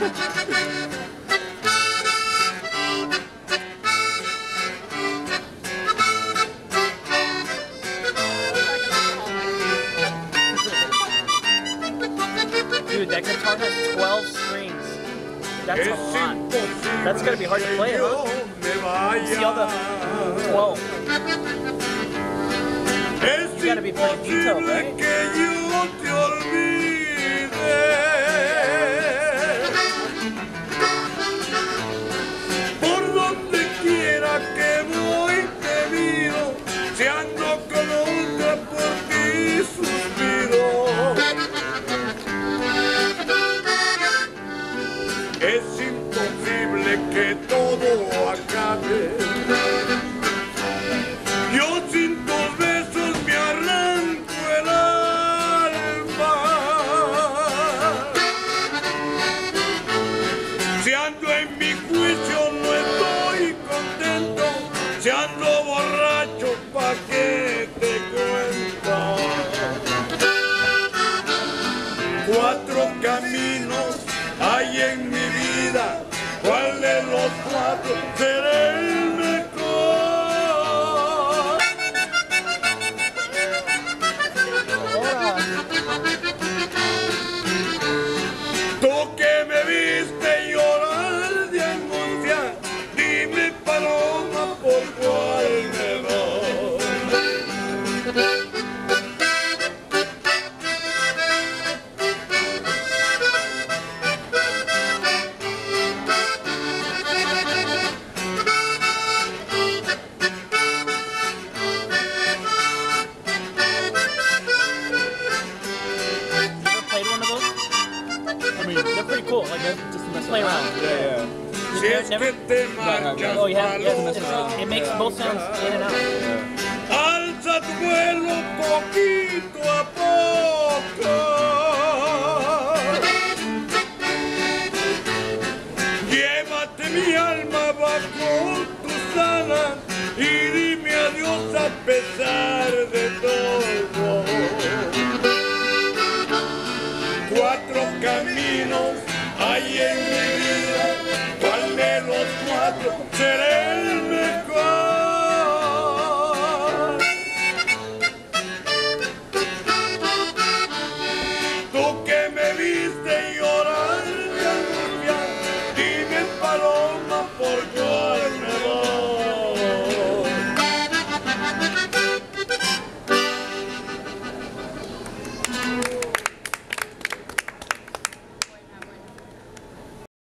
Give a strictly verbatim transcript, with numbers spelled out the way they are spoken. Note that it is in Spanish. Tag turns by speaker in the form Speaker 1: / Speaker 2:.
Speaker 1: Dude, that guitar has twelve strings. That's a lot. That's gonna be hard to play, huh? See all the twelve. You gotta be playing detail, right?
Speaker 2: Por donde quiera que voy te miro, si ando con otra por ti suspiro. Es imposible que todo acabe. Yo sin tus besos me arranco el alma. Si ando en mi juicio no estoy contento. Si ando borracho, ¿pa' qué te cuento? Cuatro caminos hay en mi vida, ¿cuál de los cuatro será el mejor? Tú que me viste llorar de angustia, dime paloma por cuál me doy.
Speaker 1: They're pretty cool. Like, just play around.
Speaker 2: Yeah, yeah. Si es que te marchas,
Speaker 1: oh, you have, yeah, it makes both sounds in and out.
Speaker 2: Alza tu vuelo poquito a poco.